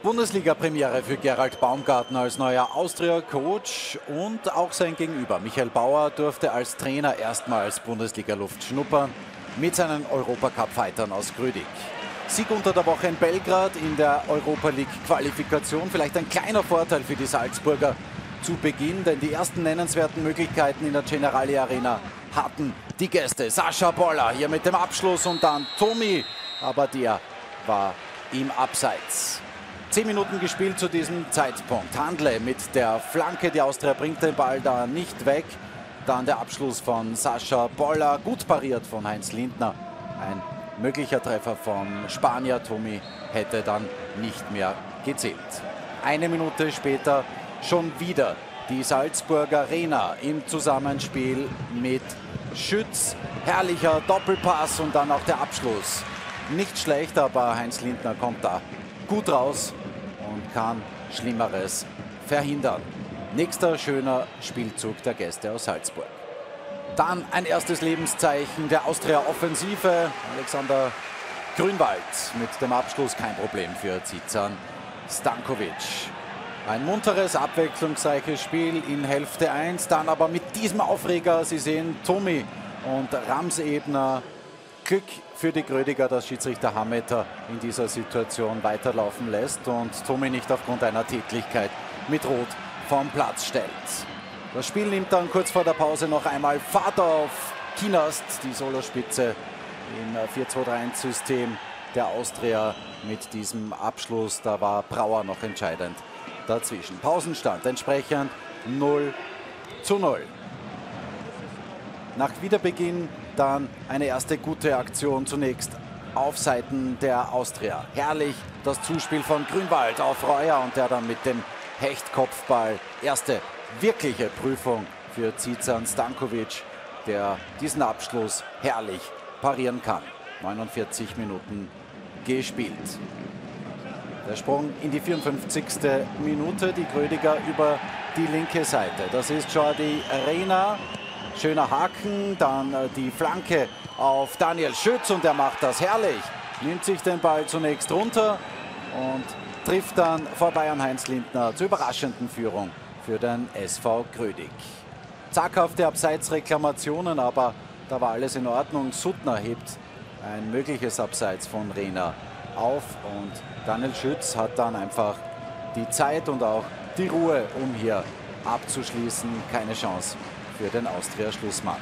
Bundesliga-Premiere für Gerald Baumgartner als neuer Austria-Coach und auch sein Gegenüber Michael Bauer durfte als Trainer erstmals Bundesliga-Luft schnuppern mit seinen Europacup-Fightern aus Grödig. Sieg unter der Woche in Belgrad in der Europa-League-Qualifikation, vielleicht ein kleiner Vorteil für die Salzburger zu Beginn, denn die ersten nennenswerten Möglichkeiten in der Generali Arena hatten die Gäste. Sascha Boller hier mit dem Abschluss und dann Tomi, aber der war im Abseits. 10 Minuten gespielt zu diesem Zeitpunkt. Handle mit der Flanke, die Austria bringt den Ball da nicht weg. Dann der Abschluss von Sascha Boller, gut pariert von Heinz Lindner. Ein möglicher Treffer vom Spanier Tomi hätte dann nicht mehr gezählt. Eine Minute später schon wieder die Salzburger Arena im Zusammenspiel mit Schütz. Herrlicher Doppelpass und dann auch der Abschluss. Nicht schlecht, aber Heinz Lindner kommt da gut raus und kann Schlimmeres verhindern. Nächster schöner Spielzug der Gäste aus Salzburg. Dann ein erstes Lebenszeichen der Austria-Offensive. Alexander Grünwald mit dem Abschluss, kein Problem für Zizan Stankovic. Ein munteres, abwechslungsreiches Spiel in Hälfte 1. Dann aber mit diesem Aufreger, Sie sehen Tomi und Ramsebner. Glück für die Grödiger, dass Schiedsrichter Hameter in dieser Situation weiterlaufen lässt und Tomi nicht aufgrund einer Tätlichkeit mit Rot vom Platz stellt. Das Spiel nimmt dann kurz vor der Pause noch einmal Fahrt auf. Kienast, die Solospitze im 4-2-3-1-System der Austria mit diesem Abschluss. Da war Brauer noch entscheidend dazwischen. Pausenstand entsprechend 0:0. Nach Wiederbeginn dann eine erste gute Aktion zunächst auf Seiten der Austria. Herrlich das Zuspiel von Grünwald auf Reuer und der dann mit dem Hechtkopfball. Erste wirkliche Prüfung für Zizan Stankovic, der diesen Abschluss herrlich parieren kann. 49 Minuten gespielt. Der Sprung in die 54. Minute, die Grödiger über die linke Seite. Das ist Jordi Rehner. Schöner Haken, dann die Flanke auf Daniel Schütz und er macht das herrlich. Nimmt sich den Ball zunächst runter und trifft dann vorbei an Heinz Lindner zur überraschenden Führung für den SV Grödig. Zaghafte Abseitsreklamationen, aber da war alles in Ordnung. Suttner hebt ein mögliches Abseits von Rehner auf und Daniel Schütz hat dann einfach die Zeit und auch die Ruhe, um hier abzuschließen. Keine Chance für den Austria-Schlussmann.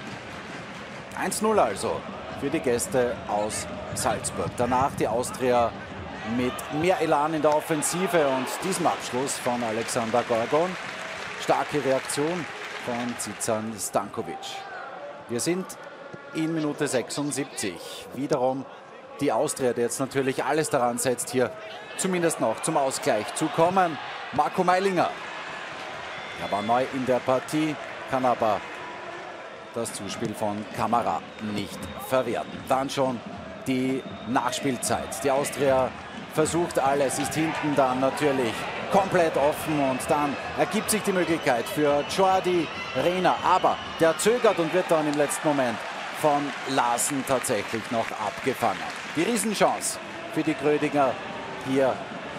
1:0 also für die Gäste aus Salzburg. Danach die Austria mit mehr Elan in der Offensive und diesem Abschluss von Alexander Gorgon. Starke Reaktion von Zizan Stankovic. Wir sind in Minute 76. Wiederum die Austria, die jetzt natürlich alles daran setzt, hier zumindest noch zum Ausgleich zu kommen. Marco Meilinger. Er war neu in der Partie, kann aber das Zuspiel von Kamara nicht verwerten. Dann schon die Nachspielzeit. Die Austria versucht alles, ist hinten dann natürlich komplett offen und dann ergibt sich die Möglichkeit für Jordi Rehner. Aber der zögert und wird dann im letzten Moment von Larsen tatsächlich noch abgefangen. Die Riesenchance für die Grödiger, hier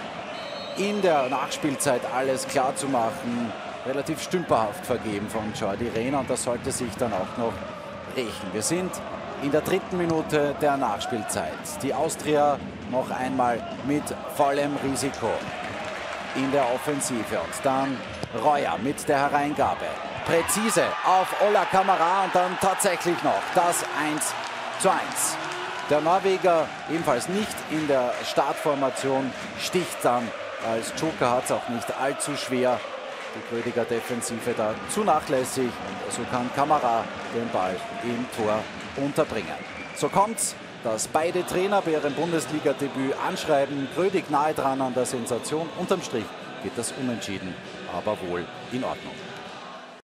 in der Nachspielzeit alles klar zu machen. Relativ stümperhaft vergeben von Jordi Rehner und das sollte sich dann auch noch rächen. Wir sind in der 3. Minute der Nachspielzeit. Die Austria noch einmal mit vollem Risiko in der Offensive und dann Reuer mit der Hereingabe. Präzise auf Ola Kamara und dann tatsächlich noch das 1:1. Der Norweger ebenfalls nicht in der Startformation, sticht dann als Joker, hat es auch nicht allzu schwer. Die Grödiger Defensive da zu nachlässig und so kann Kamara den Ball im Tor unterbringen. So kommt's, dass beide Trainer bei ihrem Bundesliga-Debüt anschreiben. Grödig nahe dran an der Sensation. Unterm Strich geht das unentschieden, aber wohl in Ordnung.